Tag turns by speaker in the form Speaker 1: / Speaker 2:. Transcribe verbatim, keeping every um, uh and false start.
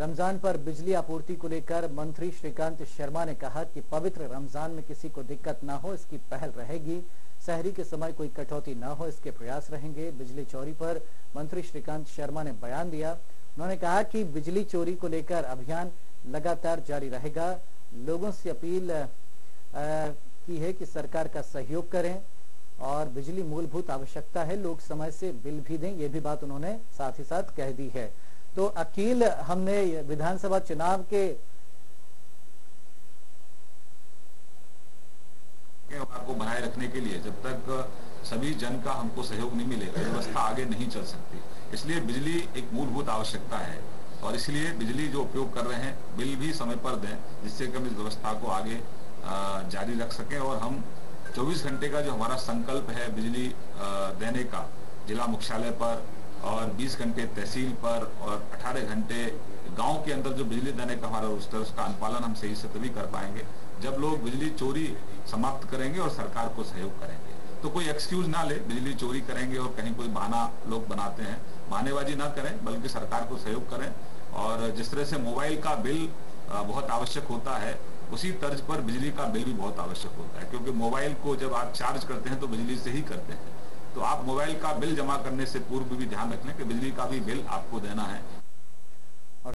Speaker 1: रमजान पर बिजली आपूर्ति को लेकर मंत्री श्रीकांत शर्मा ने कहा कि पवित्र रमजान में किसी को दिक्कत ना हो, इसकी पहल रहेगी। सहरी के समय कोई कटौती ना हो, इसके प्रयास रहेंगे। बिजली चोरी पर मंत्री श्रीकांत शर्मा ने बयान दिया। उन्होंने कहा कि बिजली चोरी को लेकर अभियान लगातार जारी रहेगा। लोगों से अपील आ, की है कि सरकार का सहयोग करें और बिजली मूलभूत आवश्यकता है, लोग समय से बिल भी दें, ये भी बात उन्होंने साथ ही साथ कह दी है। तो अकील, हमने विधानसभा चुनाव के
Speaker 2: को बनाए रखने के लिए जब तक सभी जन का हमको सहयोग नहीं मिलेगा, व्यवस्था आगे नहीं चल सकती। इसलिए बिजली एक मूलभूत आवश्यकता है और इसलिए बिजली जो उपयोग कर रहे हैं बिल भी समय पर दें, जिससे कि हम इस व्यवस्था को आगे जारी रख सकें और हम चौबीस घंटे का जो हमारा संकल्प है बिजली देने का जिला मुख्यालय पर और बीस घंटे तहसील पर और अठारह घंटे गांव के अंदर जो बिजली देने का हमारा रोस्टर, उसका अनुपालन हम सही से तभी कर पाएंगे जब लोग बिजली चोरी समाप्त करेंगे और सरकार को सहयोग करेंगे। तो कोई एक्सक्यूज ना ले, बिजली चोरी करेंगे और कहीं कोई बहाना लोग बनाते हैं, बहानेबाजी ना करें, बल्कि सरकार को सहयोग करें। और जिस तरह से मोबाइल का बिल बहुत आवश्यक होता है, उसी तर्ज पर बिजली का बिल भी बहुत आवश्यक होता है, क्योंकि मोबाइल को जब आप चार्ज करते हैं तो बिजली से ही करते हैं। तो आप मोबाइल का बिल जमा करने से पूर्व भी ध्यान रख लें कि बिजली का भी बिल आपको देना है।